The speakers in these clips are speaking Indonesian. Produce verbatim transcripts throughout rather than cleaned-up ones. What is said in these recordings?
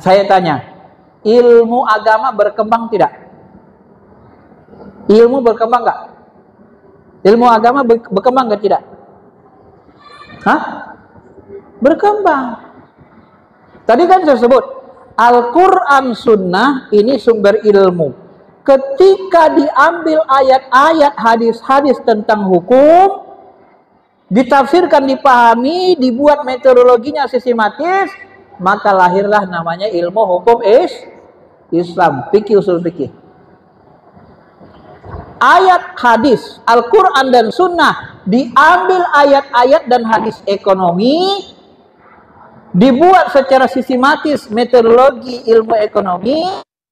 Saya tanya, ilmu agama berkembang tidak? Ilmu berkembang nggak? Ilmu agama berkembang nggak tidak? Hah? Berkembang. Tadi kan saya sebut Al-Quran Sunnah ini sumber ilmu. Ketika diambil ayat-ayat hadis-hadis tentang hukum, ditafsirkan, dipahami, dibuat metodologinya sistematis, maka lahirlah namanya ilmu hukum is Islam, fikih usul fikih. Ayat hadis Al-Quran dan Sunnah diambil ayat-ayat dan hadis ekonomi, dibuat secara sistematis metodologi ilmu ekonomi,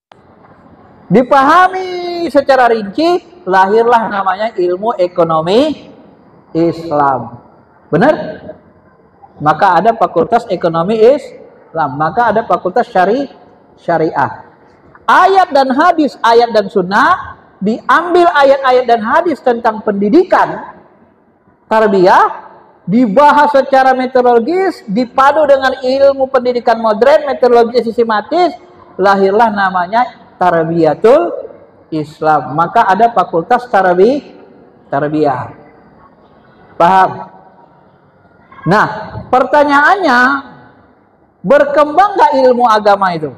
dipahami secara rinci, lahirlah namanya ilmu ekonomi Islam. Benar? Maka ada fakultas ekonomi Islam, maka ada fakultas syari syariah. Ayat dan hadis, ayat dan sunnah, diambil ayat-ayat dan hadis tentang pendidikan, tarbiyah, dibahas secara metodologis, dipadu dengan ilmu pendidikan modern, metodologi sistematis, lahirlah namanya tarbiyatul Islam. Maka ada fakultas tarbi tarbiyah. Paham? Nah, pertanyaannya, berkembang nggak ilmu agama itu?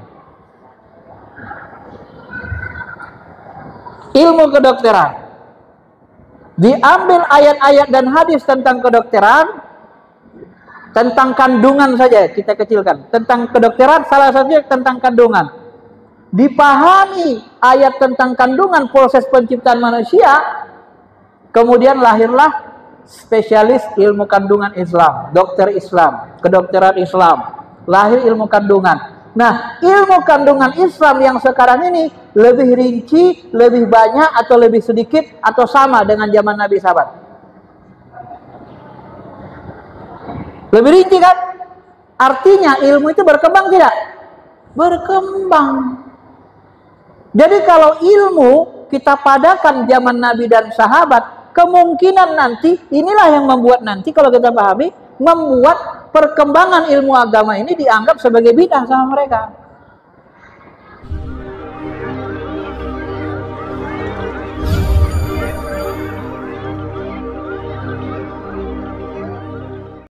Ilmu kedokteran, diambil ayat-ayat dan hadis tentang kedokteran, tentang kandungan saja kita kecilkan, tentang kedokteran salah satunya tentang kandungan, dipahami ayat tentang kandungan, proses penciptaan manusia, kemudian lahirlah spesialis ilmu kandungan Islam, dokter Islam, kedokteran Islam, lahir ilmu kandungan. Nah, ilmu kandungan Islam yang sekarang ini lebih rinci, lebih banyak atau lebih sedikit atau sama dengan zaman Nabi sahabat? Lebih rinci kan? Artinya ilmu itu berkembang tidak? Berkembang. Jadi kalau ilmu kita padakan zaman Nabi dan sahabat, kemungkinan nanti, inilah yang membuat nanti kalau kita pahami, membuat perkembangan ilmu agama ini dianggap sebagai bidah sama mereka.